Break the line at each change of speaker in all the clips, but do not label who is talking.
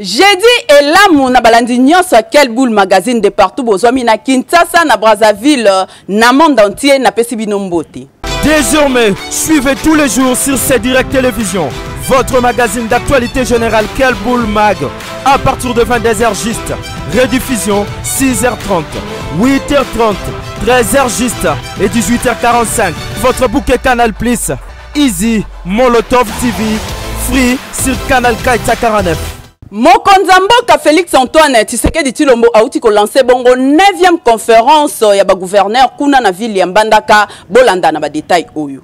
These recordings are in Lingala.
Jeudi et là mon abalandi nyonso quel boule magazine de partout bozwami na Kinshasa na Brazzaville na monde entier na pesi bino mbote.
Désormais, suivez tous les jours sur C-Direct Télévision votre magazine d'actualité générale Quel Boule Mag à partir de 22h juste. Rediffusion 6h30, 8h30, 13h juste et 18h45. Votre bouquet Canal Plus, Easy, Molotov TV, Free sur Canal Kaita 49.
Mokonzamboka Félix Antoine Tshisekedi Tshilombo auti ko lancer bongo 9e conférence ya ba gouverneur kuna na ville ya Mbandaka bolanda na ba détail oyo.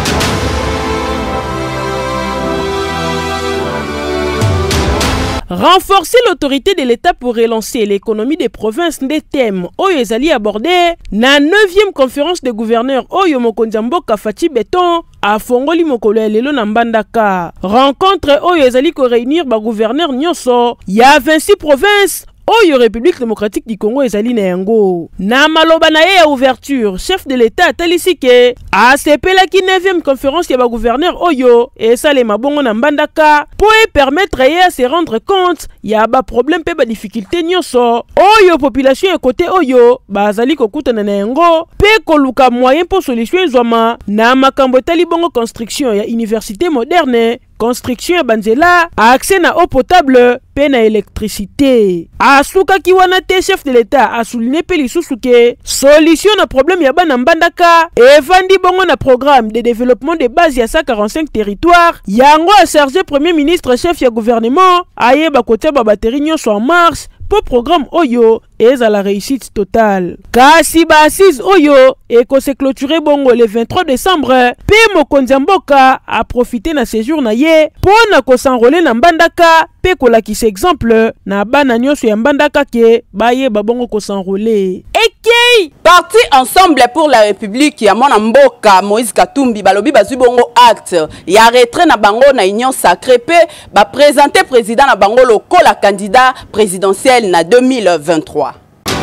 Renforcer l'autorité de l'État pour relancer l'économie des provinces des thèmes Oyo ezali abordé na 9e conférence des gouverneurs Oyo Mokonzamboka Fati Beton a Fongoli Mokolo lelo na Mbandaka. Rencontre Oyo ezali ko réunir ba gouverneurs nyonso ya 26 provinces Oyo République démocratique du Congo ezali na yango. Na maloba na ye ya ouverture, chef de l'État atalisi ke asepelaki 9e conférence ya ba gouverneur Oyo esalema bongo na Mbandaka pour permettre ye à se rendre compte ya ba problème pe ba difficulté nyonso Oyo population ya côté Oyo bazali kokutana na yango pe koluka moyen pour solution ezwama na makambo etali bongo construction ya université moderne, construction ya banzela, accès na eau potable, pe na électricité. Asuka kiwana te chef de l'État a souligné pe lisusu ke solution na problème ya bana Mbandaka evandi bongo na programme de développement de base ya 145 territoires. Yango a chargé premier ministre chef ya gouvernement aye ba kotia ba batterie nyonso en marche pour programme Oyo et à la réussite totale. Kasi ba assise Oyo et ko se clôturer bongo le 23 décembre, pe Mokonzamboka a profité na séjour na ye pour na ko s'enrôler na Mbandaka pe ko la kisi exemple na bana nyonso ya Mbandaka ke baye ba bongo ko s'enrôler. Ekei
Parti ensemble pour la République ya mona mboka Moïse Katumbi balobi bazui bongo acte ya retrait na bango na union sacrée pe ba présenter président na bango lokola candidat présidentiel na 2023.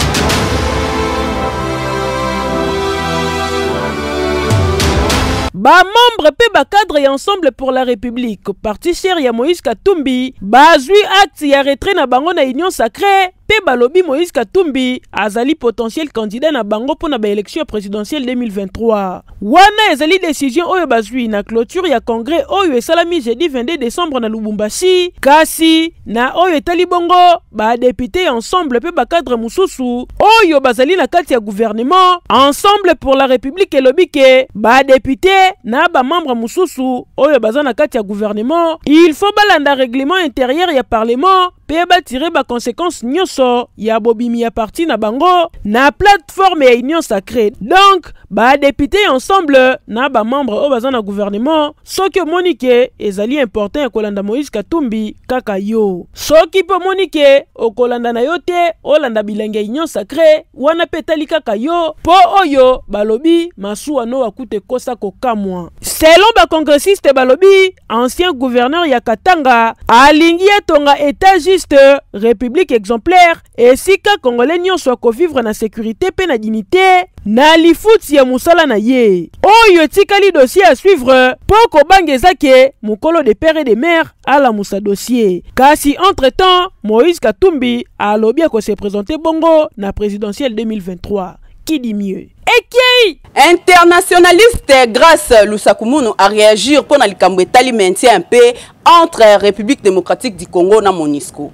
Ba membre pe ba cadre et ensemble pour la République parti cher ya Moïse Katumbi bazui acte ya retrait na bango na union sacrée pe balobi Moïse Katumbi azali potentiel candidat na bango pour na ba élection présidentielle 2023. Wana ezali décision oyo bazui na clôture ya congrès oyo esalami jeudi 22 décembre na Lubumbashi. Kasi na oyo etali bongo ba député ensemble pe ba cadre mususu oyo bazali na kati ya gouvernement ensemble pour la République elobi ke ba député na ba membre mususu oyo baza na kati ya gouvernement il faut balanda règlement intérieur ya parlement pe ba tirer ba conséquences nyonso ya bobimi ya parti na bango na plateforme ya union sacrée. Donc ba député ensemble na ba membre oyo baza na gouvernement soki monike ezali important ya kolanda Moïse Katumbi kaka yo soki po monike okolanda na yo te olanda bilenge union sacrée wana petali kaka yo po oyo balobi masuwa no akute kosa kokamwa. Selon ba congressiste balobi ancien gouverneur ya Katanga alingi etonga état juste république exemplaire et si ka congolais nyonso ko vivre na sécurité pe na dignité na lifuti ya musala na ye oyo tikali dossier à suivre poko bangeza ke mukolo de père et de mère à la musa dossier. Kasi entre temps Moïse Katumbi a lobby ko se présenter bongo na présidentielle 2023. Qui dit mieux? Ekei
Internationaliste grâce Lusakumunu à réagir pour na likambo etali maintien un peu entre République démocratique du Congo na MONUSCO.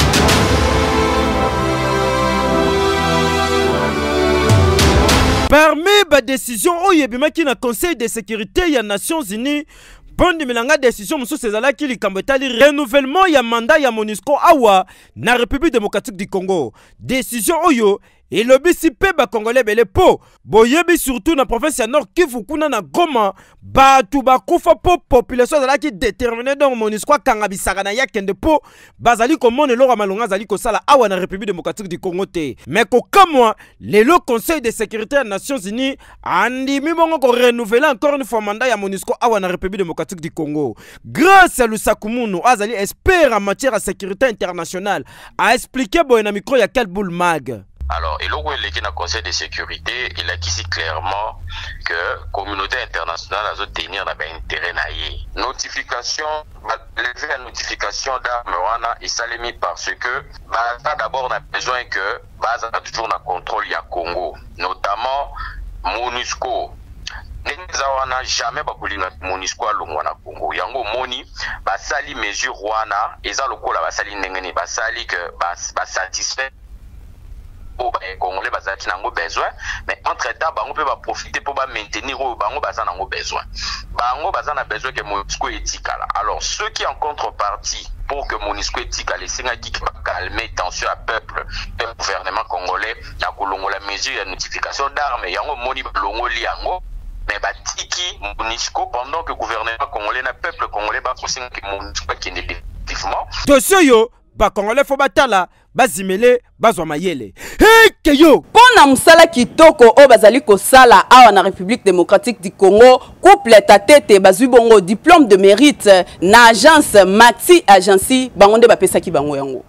Parmi les décisions qui na Conseil de sécurité des Nations Unies, bonne milanga décision monsieur César qui likambetali renouvellement ya mandat ya MONUSCO awa na République démocratique du Congo. Décision oyo et le BCP ba congolais bele po boyebi surtout na province ya Nord Kivu kuna na Goma batu bakufa po population zala ki déterminé donc MONUSCO kanga bisaka na yakende po bazali komone loro malonga zali ko sala awa na République démocratique du Congo te mais ko kamwa le Conseil de sécurité des Nations Unies andimi bongo ko renouveler encore une fois mandat ya MONUSCO awa na République démocratique du Congo grâce à Lusakumunu azali expert en matière de sécurité internationale a expliqué boy na micro ya Quel Boule Mag.
Alors, et le Conseil de sécurité, il a ici clairement que la communauté internationale international à tenir na intérêt na ye. Notification, lever la notification d'armes wana isalemi parce que ça d'abord on a besoin que base a toujours na contrôle ya Congo, notamment MONUSCO. Nenza wana jamais bakulinga MONUSCO alongwa na Congo. Yango moni basali mesure wana eza lokola basali ndengeni basali que ba satisfait Congolais bazaki nango besoin, mais entre temps bango peut ba profiter pour ba maintenir bango baza nango besoin. Bango baza na besoin que MONUSCO etikala. Alors ceux qui en contrepartie pour que MONUSCO etikala singa qui va calmer tension à peuple et gouvernement congolais na kolongola mesure de notification d'armes yango moni balongoli yango mais batiki MONUSCO pendant que gouvernement congolais na peuple congolais ba kosinga que MONUSCO qui est définitivement
dossier yo ba congolais faut batala bazimele bazwa mayele keyo
pona musala kitoko o bazali kosala awa na République démocratique du Congo couple tatete bazui bongo diplôme de mérite na agence Maxi Agency bango nde bapesaki bango yango.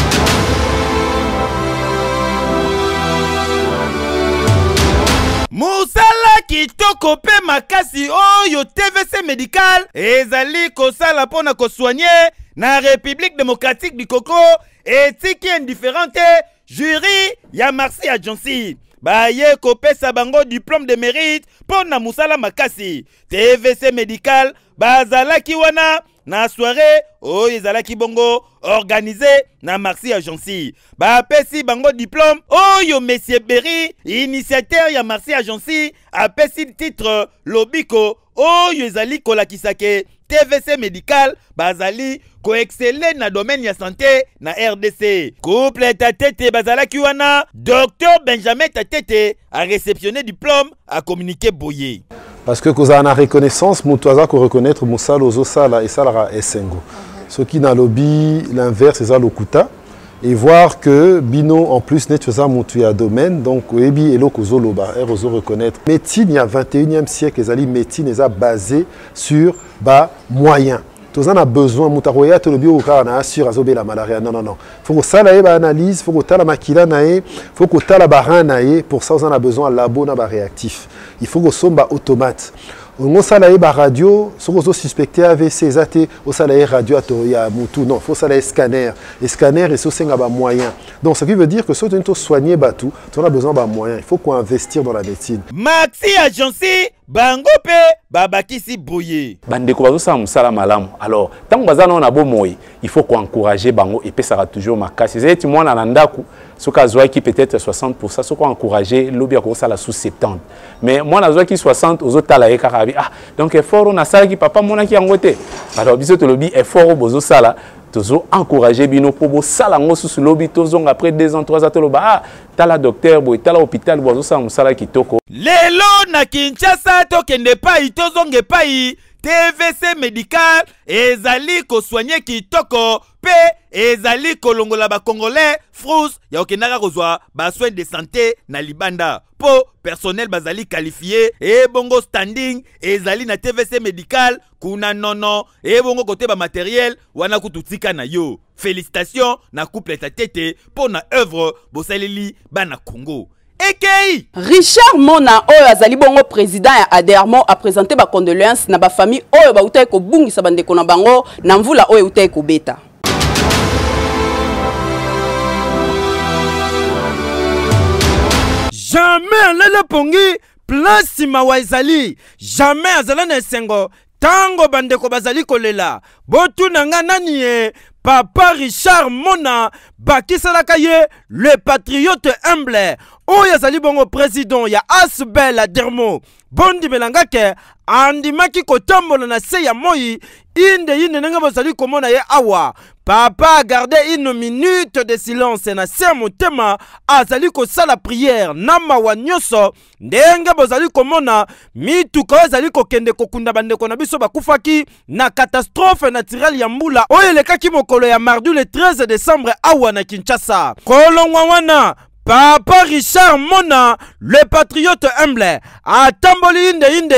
Musala kitoko pe makasi oyo TVC médical ezali kosala pona kosoigner na République démocratique du Congo etiki indifférente jury ya Maxi Agency baye kopesa bango diplôme de mérite pona musala makasi. TVC médical bazalaki wana na soirée oyo ezalaki bongo organisé na Maxi Agency bapesi bango diplôme oyo Monsieur Berry initiateur ya Maxi Agency apesi titre lobiko oyo ezali kolakisake TVC médical bazali ko exceller na domaine ya santé na RDC. Couple tatete bazalaki wana Dr Benjamin Tatete a réceptionné diplôme a communiqué boye.
Parce que quand on a reconnaissance, on doit reconnaître Moussala Ozosala et Salara Essengo. Ce qui n'a lobby l'inverse c'est ça l'okuta et voir que Bino en plus n'est pas un domaine donc Ebi et l'Okozoloba et reconnaître médecine il y a 21e siècle les ali médecine est basée sur bas moyens. Tous on a besoin mutaroya to lobby au car na assure azobe la malaria non faut que ça la analyse faut que la makila nae faut que la baranae pour ça on a besoin labo na ba réactif il faut que somba automate on salaire ba radio so suspecté AVC zate au salaire radio ya mutu non faut salaire scanner et scanner et so senga ba moyen donc ce qui veut dire que si on soigner batu on a besoin ba moyen il faut qu'on investir dans la médecine.
Maxi Agency bango pe babakisi boye
bandeko bazosala musala malamu. Alors tant bazana na bo moyi il faut qu'on encourager bango et pesara toujours makasi zeti mwana na ndaku soka zwaki peut-être 60% soko encourager lobby akosa la sous 70 mais moi na zwaki 60 ozotala ye karabi ah donc effort on a sala ki papa mona ki yangote alors biso to lobby effort bozo sala tozo encourager bino po bo sala ngo sous lobby tozonga après 2 ans 3 ans to ba ah tala docteur boy tala hôpital bozo sala musala kitoko
lelo na Kinshasa to kende pai tozonge pai TVC médical ezali ko soigner kitoko pe ezali kolongola ba congolais frous ya okendaka kozwa ba soins de santé na libanda po personnel bazali qualifié et bongo standing ezali na TVC médical kuna nono et bongo côté ba matériel wana kututika na yo. Félicitations na couple tatete pour na œuvre bosaleli bana Congo. Ekei
Richard Mona oyo azali bongo président ya Adermo a présenté ba condoléances na ba famille oyo ba utaye ko bungisa bandeko na bango na mvula oyo utaye ko beta.
Jamais alele pongi place mawa ezali jamais azala na esengo tango bandeko bazali kolela botu nanga nani ye Papa Richard Mona bakisalaka ye le patriote humble oyo azali bongo président ya Asbel Adermo bondi belangake andimaki kotambola na se ya moi inde nanga bazali komona ye awa papa a gardé une minute de silence na se motema azali kosala prière na mawa nyonso ndenge bozali komona mituka azali kokende kokunda bandeko na biso bakufaki na catastrophe naturelle ya mbula oyo elekaki mokolo ya mardi le 13 décembre awa na Kinshasa kolongwa wana Papa Richard Mona, le patriote humble, atamboli inde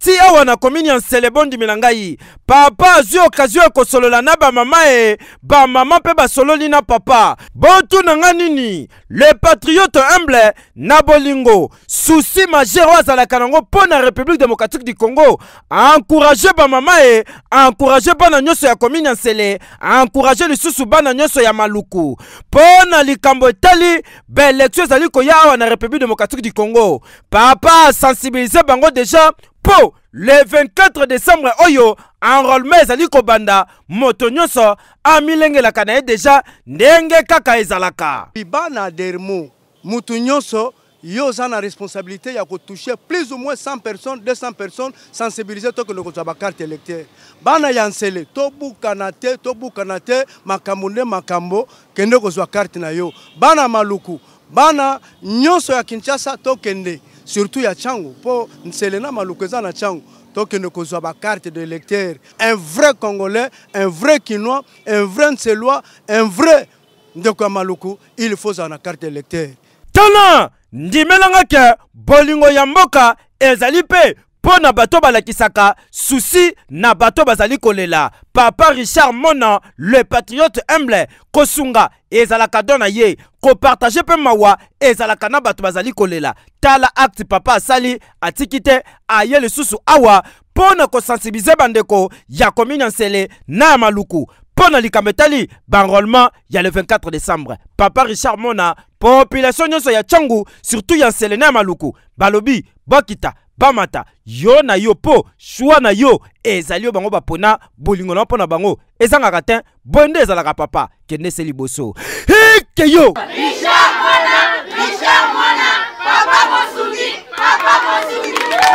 ti awa na komini ya Nselebondi Milangai. Papa azwi occasion kosolola na ba mama ba mama pe ba sololi na papa. Bontu na nganini le patriote humble na bolingo souci majeur azalaka nango po na République démocratique du Congo. Encourager ba mama encourager bana nyonso ya komini ya Nsele, encourager lisusu bana nyonso ya Maluku. Po na likambo etali ba élection ezali koya awa na République démocratique du Congo. Papa sensibiliser bango déjà po le 24 décembre oyo enrôlement ezali kobanda moto nyonso amilengelaka na ye déjà ndenge kaka ezalaka.
Bana dermo mutu nyonso yo za na responsabilité ya toucher plus ou moins 100 personnes 200 personnes sensibiliser to que le kozaba carte électeur. Bana ya Nsele to bukana te makambo nde makambo kende kozwa carte na yo. Bana Maluku bana nyonso ya Kinshasa to kende surtout ya Changu po Nsele na Maluku za na Changu to kende kozwa ba carte d'électeur. Un vrai Congolais, un vrai Kinois, un vrai Nselois, un vrai ndeko Maluku, il faut za na carte d'électeur.
Tana ndimelanga ke bolingo ya mboka ezali pe po na bato balakisaka souci na bato bazali kolela. Papa Richard Mona le patriote humble kosunga ezalaka dona ye ko partager pe mawa ezalaka na bato bazali kolela. Tala acte papa asali atikite aye lisusu awa po na ko sensibiliser bandeko ya komini Nsele na Maluku. Pona likambetali banrollement ya le 24 décembre. Papa Richard Mona population nyonso ya Changu surtout ya Nsele na Maluku balobi bakita bamata yo na yo po choix na yo ezali yo bango bapona bolingo na pona bango ezanga katin bonde ezalaka papa kende se liboso hike yo
Richard Mona papa Mosundi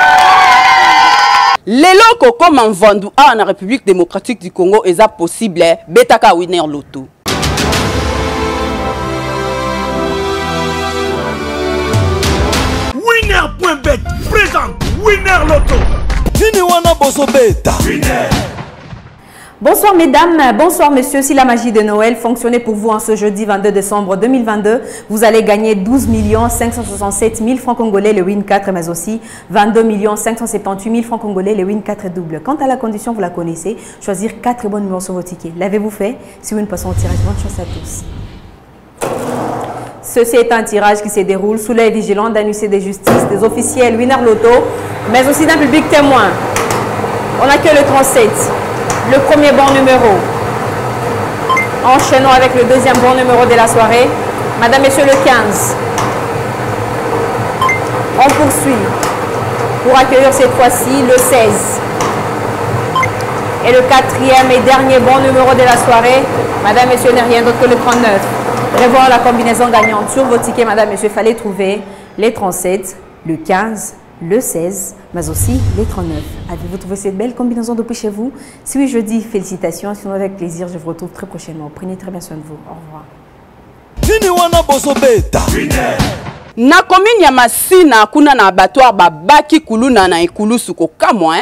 lelo kokoma mvandu awa na République démocratique du Congo eza possible betaka winner loto.
Winner.bet présente Winner Loto.
Nini wana boso beta. Winner.
Bonsoir mesdames, bonsoir messieurs. Si la magie de Noël fonctionnait pour vous en ce jeudi 22 décembre 2022, vous allez gagner 12 567 000 francs congolais le win 4, mais aussi 22 578 000 francs congolais le win 4 double. Quant à la condition, vous la connaissez, choisir 4 bons numéros sur vos tickets. L'avez-vous fait? Si oui, nous passons au tirage. Bonne chance à tous. Ceci est un tirage qui se déroule sous l'œil vigilant d'un huissier de justice, des officiels Winner Loto, mais aussi d'un public témoin. On n'a que le 37. Le premier bon numéro. Enchaînons avec le deuxième bon numéro de la soirée. Madame, Monsieur, le 15. On poursuit pour accueillir cette fois-ci le 16. Et le quatrième et dernier bon numéro de la soirée. Madame, Monsieur, n'est rien d'autre que le 39. Revoir la combinaison gagnante sur vos tickets, Madame, Monsieur. Il fallait trouver les 37, le 15, le 16, mais aussi les 39. Avez-vous trouvé cette belle combinaison depuis chez vous? Si oui, je dis félicitations. Sinon, avec plaisir, je vous retrouve très prochainement. Prenez très bien soin de vous. Au revoir.
Nini wana boso beta.
Na komini ya Masina kuna na abattoir babaki kuluna na ekulusu ko kamwa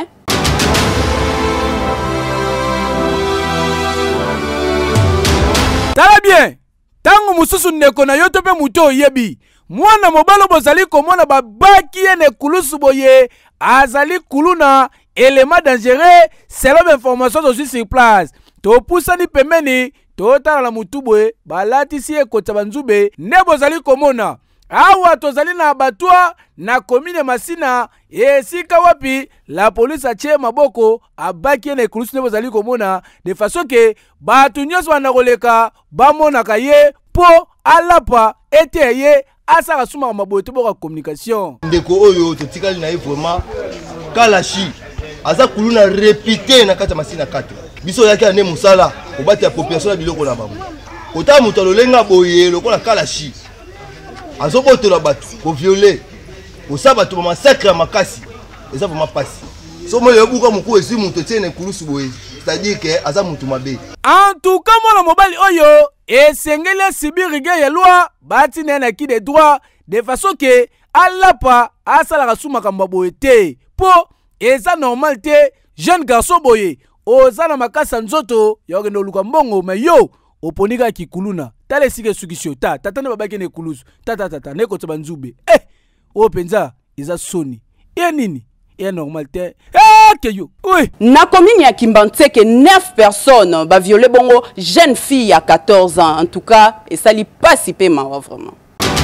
Tala bien. Tango mususu ndeko na yoto pe muto yebi. Mwana mobalo bozali komona babaki ene kulusu boye azali kuluna élément dangereux selon information aussi sur place. To pusani pemeni to tala la mutubwe balati si ekota banzube ne bozali komona. Awa tozali na abattoir na commune Masina esika wapi la police atie maboko abaki ene kulusu ne bozali komona de façon que batu nyonso wana koleka bamona ka ye po alapa ete ye asaka suma maboto boka communication
ndeko oyo totikali na ye vraiment kalashi aza kuluna répété na kata Masina 4 biso yaki ane musala obati ya population na biloko na bango kota muto lolenga boye lokola kalashi azobotola batu ko violer ko sabatu massacre makasi eza vraiment pasi so mo yobuka muku esi muto tiene kulusu boye c'est-à-dire que aza mutu mabe.
En tout cas mwana mobali oyo esengeli sibirige ya loi bati na ki de droit de façon que alapa asala suma kamba boye te po eza normal te jeune garçon boye ozana makasa nzoto yogendo luka mbongo mais yo oponika kikuluna tale sike sukisio tatane babaki ne kulusu tata ne ko tsabanzube o penza eza soni ye nini
et normal te. Eh keyo. Oui.
Na commune ya Kimbantseke 9 personnes ba violé bongo jeune fille à 14 ans en tout cas et ça li pas si peu mawa vraiment.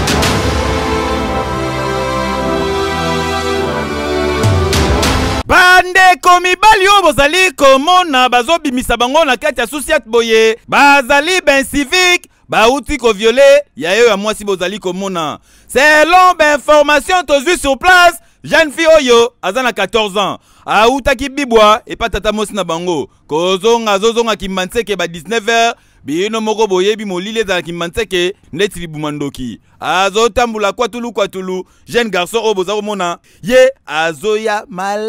Bande komibali oyo bozali komona bazobimisa bango na kati ya société boye bazali ben civique bauti ko violer ya yo ya mwasi bozali komona selon ben information tozwi sur place jeune fille oyo azana 14 ans autaki bibwa et pas tata mosi na bango kozonga zozonga Kimbantseke ba 19h bino moko boyebi molile za Kimbantseke ndeti libumandoki azotambula kwatulu jeune garçon oyo boza komona ye azoya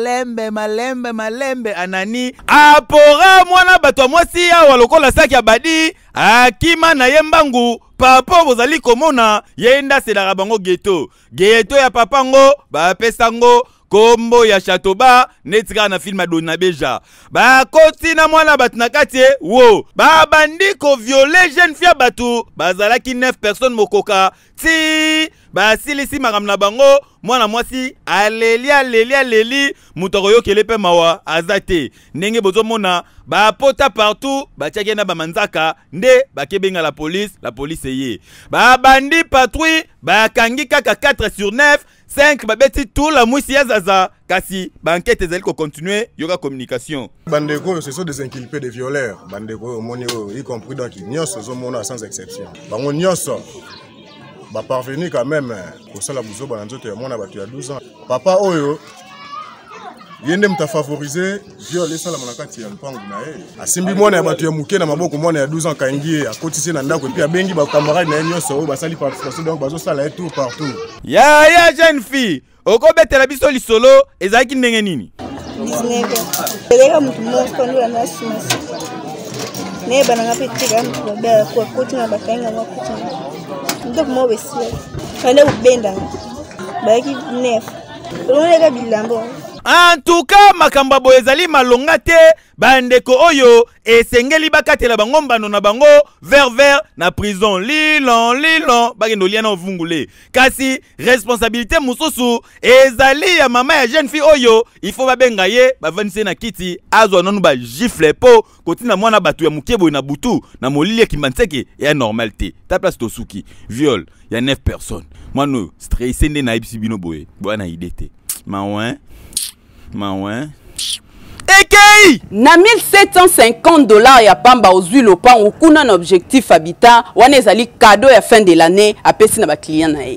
malembe anani apora mwana bato mwasi awa lokola saki ya badi akima na ye mbangu papa bozali komona ye ndaselaka bango ghetto ya papa ngo bapesa ngo kombo ya Chatoba netika na film Dona Beja bakoti na mwana batu na kati wo babandi ko violer jeune fille batu bazalaki 9 personnes mokoka ti basilisi makam na bango mwana mwasi aleli mutoko yokele pe mawa azate ndenge bozomona bapota partout batiaki na bamanzaka nde bakebenga la police ye babandi patrouille bakangi kaka 4 sur 9 5 babeti tout la mwisi ya zaza kasi banquete ezali ko continuer yoka communication
bandeko ce sont des inculpés des violeurs bandeko moni y compris donc nyonso zomona sans exception bango nyonso ba parvenir quand même au sala buzo ba nzoto ya mwana batu ya 12 ans papa oyo yende mta favoriser viol esala monakati ya mpangu na ye asimbi mwana ya batu ya muke na maboko mwana ya 12 ans kangi akotisi na ndako epi abengi ba camarade na nyonso oyo basali participation donc bazo sala tout partout
ya jeune fille okobetela biso lisolo ezaki ndenge nini
19 eleka mutu moko ndola na simasi ne bananga petika mutu ba kwa koti na bakanga na koti donc mo besia kale ubenda baki 9 oleka bilambo.
En tout cas, makamba boezali malonga te bandeko oyo esengeli bakatela bango mbano na bango vers na prison lilon bagendo liana ovungule kasi responsabilité mususu ezali ya mama ya jeune fille oyo il faut babenga ye bavanise na kiti azwa nonu ba gifle po kotina mwana batu ya mukebo na butu na molili ya Kimbantseke ya normal te ta place tosuki viol ya 9 personnes mwano stressé nde na ibisi bino boye bwana idete Maouin. Ekei!
Na $1750 ya pamba ozwi lopango kuna na objectif habitat wana ezali cadeau ya fin de l'année apesi na ba client na ye.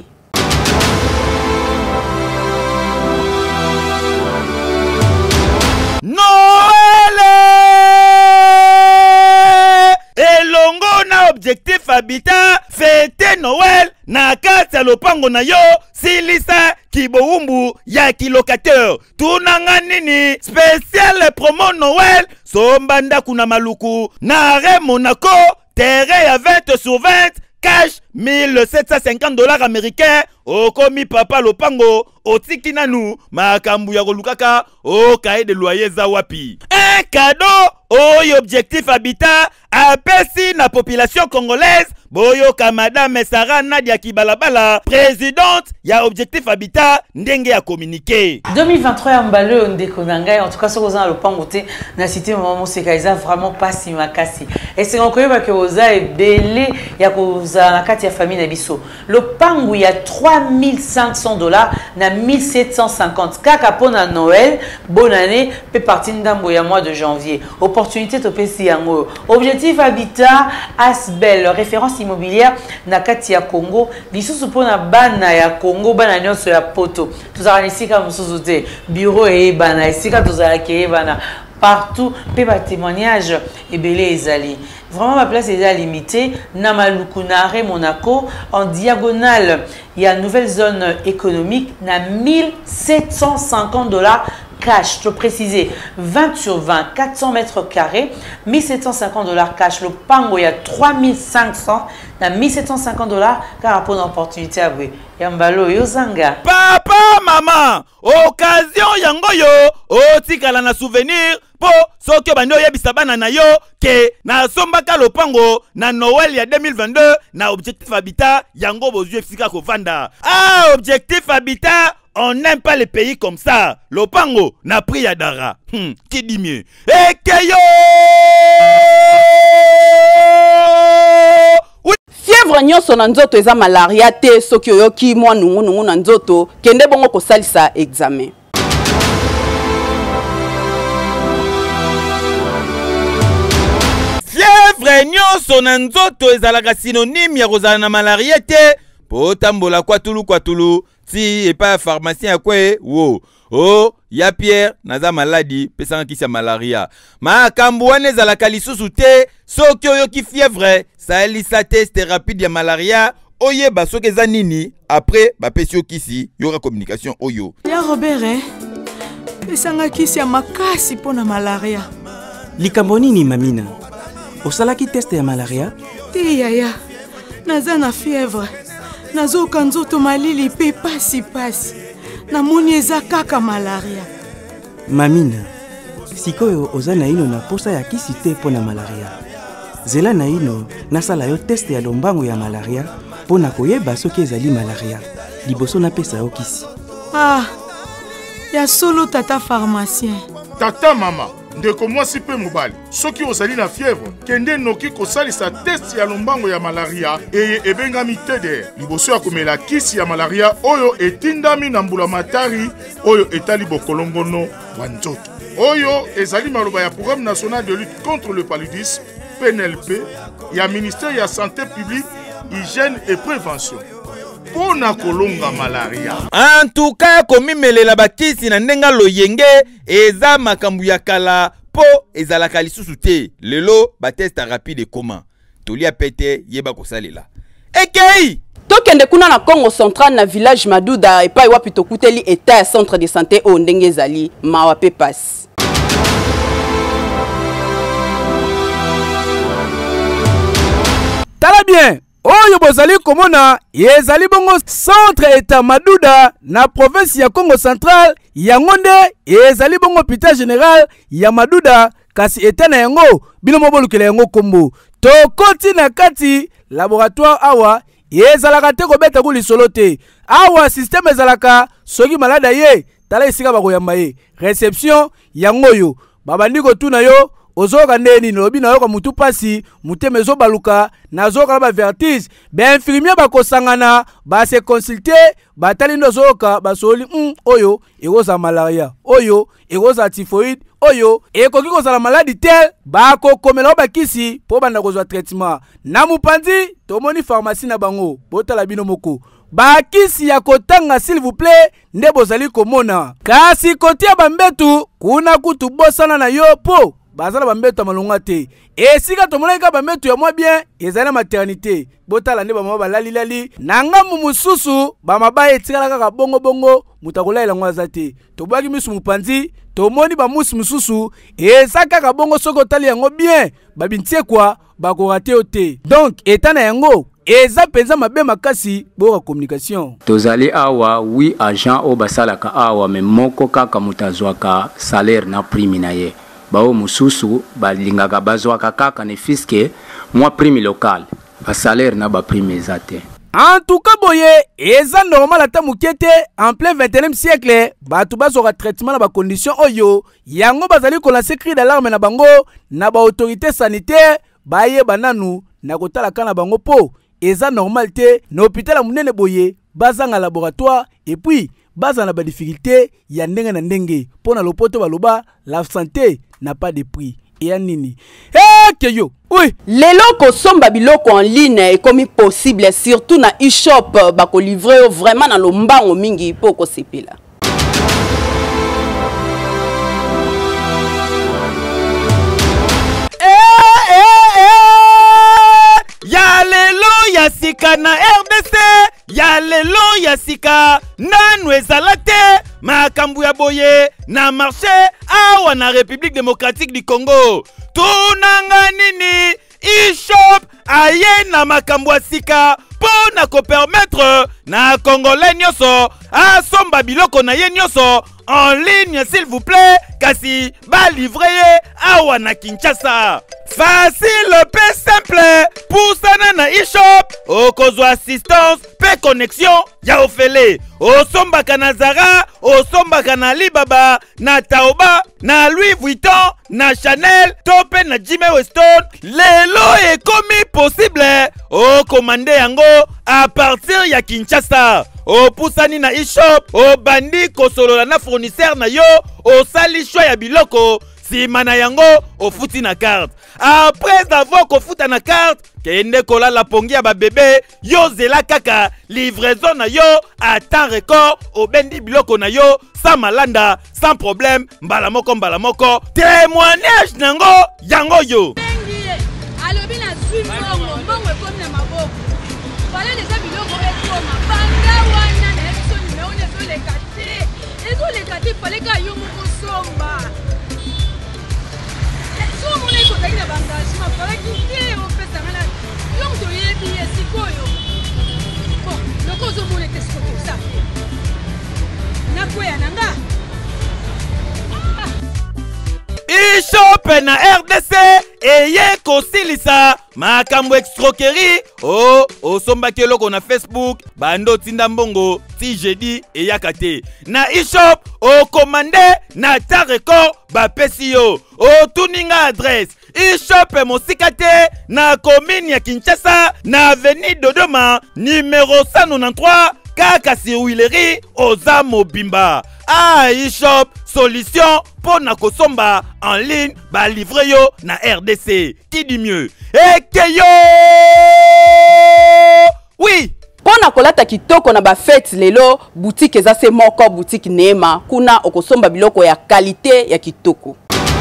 Noël! Elongo na objectif habitat fête Noël na kati ya lopango na yo silisa kiboumbu ya kilocataire tunanga nini spécial promo Noël sombanda kuna maluku na re Monaco terrain ya 20 sur 20 cash $1750 américains okomi papa lopango otiki nanu makambu ya kolukaka o cahier de loyer za wapi un cadeau oyo objectif habitat apesi na population congolaise boyoka madame Sarah Nadia Kibalabala présidente ya objectif habitat ndenge ya communiqué
2023 ya mbale ondeko na ngai en tout cas soko za lopango te na cité maman Moseka eza vraiment pas si makasi et c'est encore ba que oza ebele ya koza na kati ya famille na biso lopango ya $3500 na 1750 kaka pona Noël bonne année peut partir ndambo ya mois de janvier opportunité to pesi yango objectif habitat Asbel référence immobilière na kati ya Congo lisusu pona bana ya Congo bana nyonso ya poto tozala esika mususu te bureau e bana esika tozala ke bana partout pe ba témoignage ebele ezali vraiment ma place est limitée na Malukunare Monaco en diagonale il y a nouvelle zone économique na $1750 cash, je préciser 20 sur 20, 400 mètres carrés, $1750 cash. Le pango, il y a 3500, il y a $1750 car pour une opportunité à vous. Yambalo, yozanga.
Papa, maman, occasion yangoyo, otikala na souvenir,
po soki bando yebisa bana na yo ke na sombaka lopango na Noël ya 2022 na objectif habitat yango bozue fika ko vanda. Ah, objectif habitat, on n'aime pas les pays comme ça. Lopango na pris ya dara. Qui dit mieux? Et keyo!
Fièvre nyonso na nzoto eza malaria te soki oyoki mwa nungu na nzoto kende bongo kosalisa examen.
Fièvre nyonso na nzoto ezalaka synonyme ya kozala na malaria te. Po tambola kwa tulu si et pas pharmacien ya kwe wo. Oh, ya Pierre naza maladi pesanga kisi ya malaria. Ma kambuane ezalaka lisusu te soki oyoki fièvre salisa test rapide ya malaria oyeba soki eza nini après bapesi kisi yora communication oyo.
Ya Robert pesanga kisi ya makasi pona malaria.
Likambo nini mamina? Osalaki test ya malaria?
Te yaya. Naza na fièvre. Nazoka nzoto malili pe pasi. Namoni eza kaka malaria.
Mamina, sikoyo oza na ino na posa ya kisi te pona malaria. Zela na ino nasala yo test ya lombango ya malaria pona koyeba soki ezali malaria. Liboso na pesa yo kisi.
Ah, ya solo tata pharmacien.
Tata mama, ndeko mwasi pe mobali. Soki ozali na fièvre, kende noki kosalisa test ya lombango ya malaria ebengami TDR. Liboso ya komela kisi ya malaria oyo etindami na mbula matari oyo etali bokolongono wa nzoto. Oyo ezali maloba ya Programme national de lutte contre le paludisme PNLP ya ministère ya santé publique, hygiène et prévention. Pona kolonga malaria.
En tout cas, komimelela bakisi na ndenga loyenge eza makambu ya kala po ezalaka lisusu te. Lelo ba test rapide comment. Tolia pete yeba kosalela. Ekei
tokende kuna na Congo central na village Maduda epai wapi tokuteli état ya centre de santé o ndenge ezali mawa pe passe.
Tala bien. Oyo bozali komona yezali bongo centre état Maduda na province ya Congo central yangonde yezali bongo hôpital général ya Maduda kasi état na yango bino mobolukela yango kombo tokoti na kati laboratoire awa yezalaka te kobeta ku lisolo te awa système ezalaka soki malada ye tala esika bakoyamba ye réception yango yo babandi kotuna yo ozoka ndeni lobi na yoka mutu pasi muteme zo baluka nazoka ba vertige ba infirmier bakosangana ba se consulter batali ndo zoka basoli oyo egoza malaria oyo egoza typhoid oyo ekoki kozala maladie tel bako komela bakisi po banda kozwa traitement na mupanzi tomoni pharmacie na bango botala bino moko bakisi ya kotanga s'il vous plaît nde bozali komona kasi kotia bambetu kuna kutu bosana na yo po bazala bambeto malonga te esika tomonaka bambeto ya mwa bien ezali na maternité botala nde bamama balali na ngambu mususu bamaba etikala kaka bongo mutakola ngwa za te tobwaki misu mupanzi tomoni bamusi mususu eza kaka bongo soko otali yango bien babintie kwa bakorate ote donc etana yango eza penza mabe makasi boka communication
tozali awa 8 agent o basalaka awa me moko kaka mutazwaka salaire na prime na ye bao mususu balingaka bazwaka kaka ne fiske mwa prime local ba salaire na ba prime ezate.
En tout cas boye eza normal ata mukete en plein 21e siècle batu bazwaka traitement na ba condition oyo yango bazali ko lancer cri d'alarme na bango na ba autorité sanitaire baye bananu na kotala kana bango po eza normal te na hôpital munene boye bazanga laboratoire et puis bazana ba difficulté ya ndenge na ndenge pona lopoto baloba la santé n'a pas de prix et ya nini keyo oui
lelo kosomba biloko en ligne est comme possible surtout na e-shop bako livrer vraiment na lombango mingi po ko sepela
ya lelo ya sika na RDC ya lelo ya sika nanu ezala te makambu ya boye na marché awa na République démocratique du Congo tunanga nini e-shop aye na makambu ya sika po na ko permettre na Congolais nyonso asomba biloko na ye nyonso
en ligne s'il vous plaît kasi ba livrer awa na Kinshasa. Facile pe simple pusana na e-shop okozwa assistance pe connexion ya ofele osombaka na Zara osombaka na Alibaba na Taoba na Louis Vuitton na Chanel tope na Jimmy Weston lelo ekomi possible okomande yango à partir ya Kinshasa opusani na e-shop obandi kosolola na fournisseur na yo osali choix ya biloko sima na yango ofuti na carte. Après avoir kofuta na carte kende kolala pongi ya ba bébé yo zela kaka livraison na yo à temps record obendi biloko na yo sans malanda sans problème mbala moko témoignage nango yango yo
alobi na zwi mbongo ekomi na maboko fale deja biloko ekoma banga wana na yebiso nimero ne ezoleka te fale ka yo moko somba somona ekozali na bangagement falaki te opesanga na eloko toyebi ye sikoyo bon loko ozomona ete sikotosa nakweya na nga
e-shop na RDC eye kosilisa makambo escroquerie osombaki eloko na Facebook bando tinda mbongo ti jeudi eyaka te na e-shop okomande na ta record bapesi yo otuninga adresse e-shop mosika te na commune ya Kinshasa na avenue Dodoma numéro 193 kaka si Huilerie oza mobimba. e-shop solution pour na kosomba en ligne ba livrer yo na RDC. Qui dit mieux? Ekeyo! Oui!
Pona kolata kitoko na ba fête lelo boutique eza se moko boutique Neema kuna okosomba biloko ya qualité ya kitoko.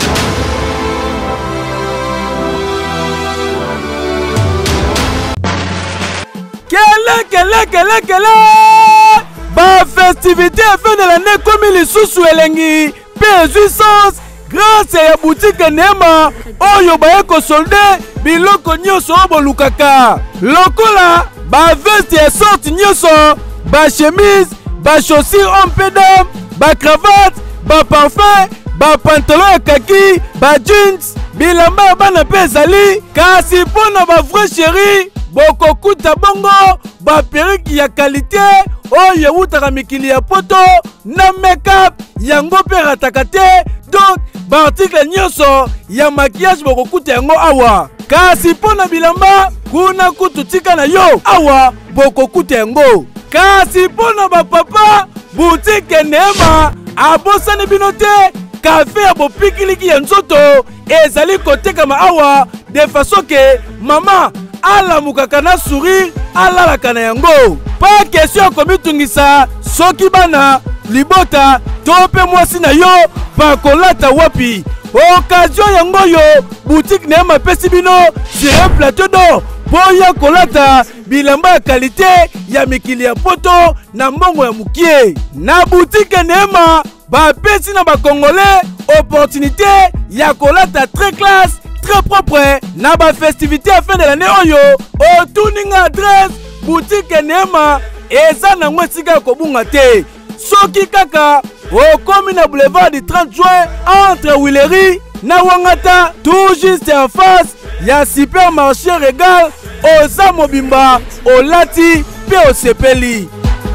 Kele ba festivité fin de l'année comme les sous elengi P800 grâce à boutique Neema oyo ba ko solde biloko nyoso bolukaka lokola ba veste ya sorte nyoso ba chemise ba chaussures homme pedam ba cravate ba parfum ba pantalon ya kaki ba jeans bilamba bana pe ezali kasi pona ba vrai chéri bokokuta bongo ba perruque ya qualité oyo utaka mikili ya poto na make-up yango pe rataka te donc ba article nyoso ya maquillage bokokuta yango awa kasi pona bilamba kuna kutu tika na yo awa bokokuta yango kasi pona ba papa boutique Neema abosani bino te café ya bopikiliki ya nzoto ezali kotekama awa de façon que mama alamukaka na sourire alalaka na yango pas question komitungisa soki bana libota to pe mwasi na yo bakolata wapi occasion yango yo boutique Neema pesi bino sur un plateau d'or boya kolata bilamba ya qualité ya mikili ya poto na mbongo ya mukie na boutique Neema bapesi na bakongolais opportunité ya kolata très classe très propre na ba festivité à fin de l'année oyo otuninga adresse boutique Neema eza na ngwesika kobunga te soki kaka okomi na boulevard du 30 juin entre Huilerie na Wangata tout juste en face ya supermarché Regal oza mobimba olati pe osepeli.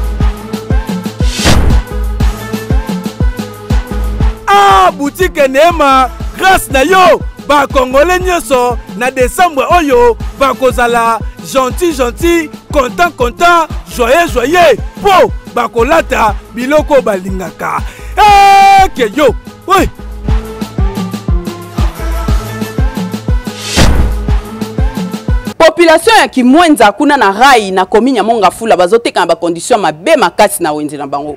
Boutique Neema grâce na yo ba congolais nyoso na décembre oyo ba kozala gentil content joyeux po ba kolata biloko balingaka ke yo oui.
Population ya Kimwenza kuna na rai na kominya Mongafula bazoteka na ba condition mabe makasi na wenze na bango.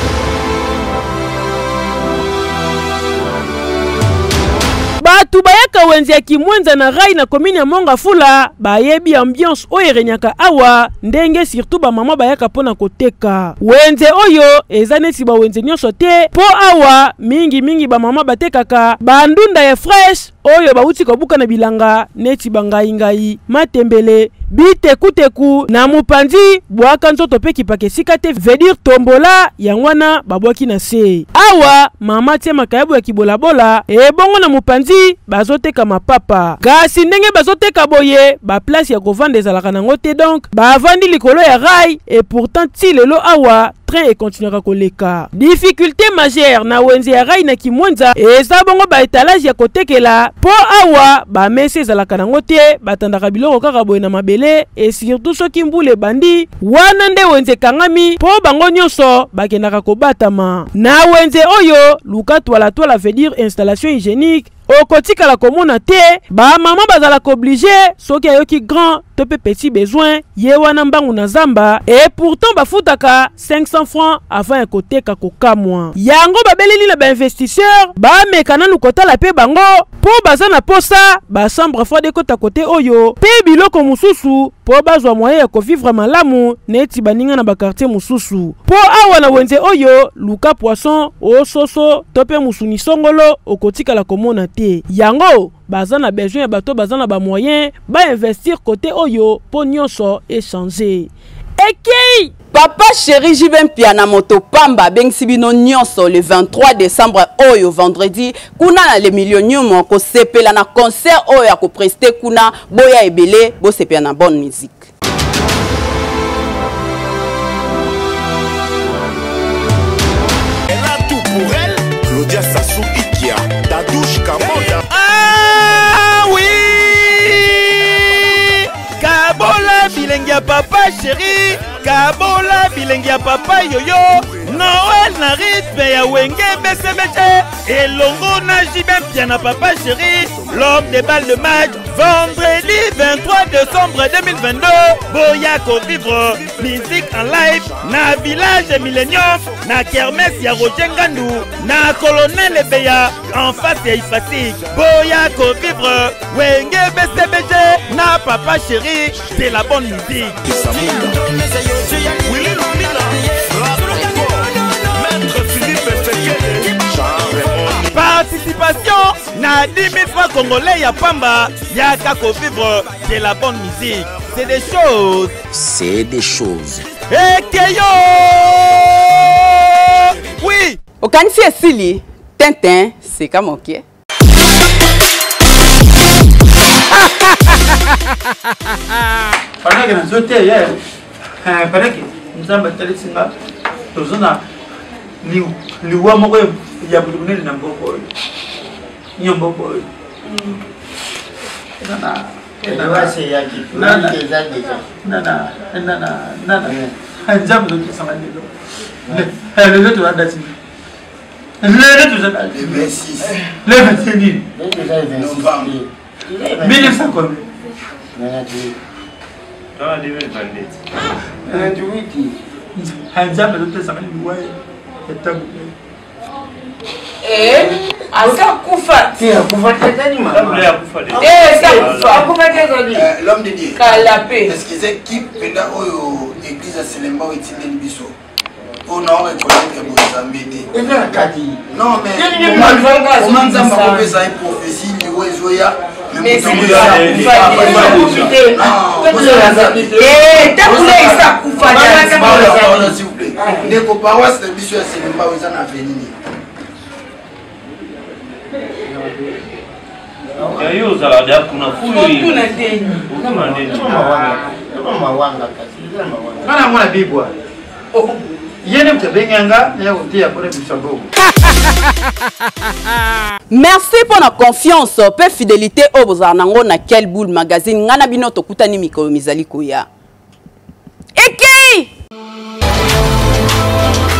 Batu bayaka kaka wenze ya Kimwenza na rai na komini ya Mongafula bayebi ambiance oyo erenyaka awa ndenge surtout ba mama bayaka pona koteka wenze oyo eza neti ba wenze nyonso te po awa mingi ba mama batekaka bandunda ya fresh oyo bauti kobuka na bilanga neti bangai matembele bitekuteku na mupanzi bwaka nzoto pe kipake sika te veut tombola yangwana babwaki na se awa mama tie makayabu ya kibolabola ebongo na mupanzi bazoteka mapapa kasi ndenge bazoteka boye ba place ya kovanda ezalaka nango te donc bavandi likolo ya rai et pourtant ti lelo awa train et continuera koleka difficulté majeure na wenze ya rai na Kimwenza eza bongo ba étalage ya kotekela po awa ba mese ezalaka nango te batandaka biloko kaka boye na mabele et surtout soki mbule bandi wana nde wenze kangami po bango nyonso bakendaka kobatama na wenze oyo luka twala veut dire installation hygiénique okotikala komona te ba mama bazalaka obligé soki ayoki grand to pe petit besoin ye wana mbangu na zamba et pourtant bafutaka 500 francs avant ya koteka kokamwa yango babeleli na bainvestisseur bameka nanu kotala pe bango po baza na posa basambre froide ekota kote oyo pe biloko mosusu po bazwa moyen ya kovivre malamu neti baninga na bakartier mosusu po awa na wenze oyo luka poisson ososo to pe musuni songolo okotikala komona te yango baza na besoin ya bato baza na ba moyen ba investir côté oyo po nyonso échanger ekei
Papa chéri Jibem Piana moto pamba bengisi bino nyonso le 23 décembre oyo vendredi kuna na le millionium ko sepela na concert oyo ko prester kuna boya ebele bo sepela na bonne musique.
Elle a tout pour elle, Claudia Sassou Ikia, Dadouche Kamoda.
Ah oui, Kabola bilengia papa chéri, Kabola bilengia papa yoyo, Noël na rythme ya wenge besebeche, elongo na Jibem Piana papa chéri, l'homme des balles de match, vendredi 23 décembre 2022, boya ko vivre musique en live na village Millennium, na kermesse ya Roger Ngandou, na colonel Ebeya en face ya Ifasik, boya ko vivre wenge besebeche na papa chéri, c'est la bonne musique. Participation na 10 000 francs congolais ya pamba ya kako vivre de la bonne musique. C'est des choses.
C'est des choses.
Et Keyo! Oui!
Au kanisi esili, Tintin, c'est comme ok.
Pendant que nous sommes hier, pendant que nous sommes allés singa, nous sommes liwa moko ya buluneli na mboko nyombo boy. Nana. Anjam ndo kisanga ndilo. Le letu wanda singa. Le letu zana. Le 26. Le 26. Novembre. 1900 combien?
Dans 2028.
Anjam ndo kisanga ndilo.
Asa kufa.
Kufa tete
L'homme de Dieu.
Kalapé.
Est-ce que c'est qui pendant oyo église à Selemba ou Tindel Biso? On a reconnaître Bozambé. Non mais comment Nzamba peut ça une prophétie liwo ezoya mais c'est s'il vous plaît. Ndeko paroisse de Biso à Selemba ou ça na venir.
Yayo zaladia kuna fuli.
Kuna deni.
Kuna deni.
Mawanga kasi. Kana mwana bibwa. Yene mtebenyanga ya utia pole bisabo.
Merci pour la confiance, peu fidélité au Bozanango na quel boule magazine ngana bino tokutani mikolo mizali koya. Eki!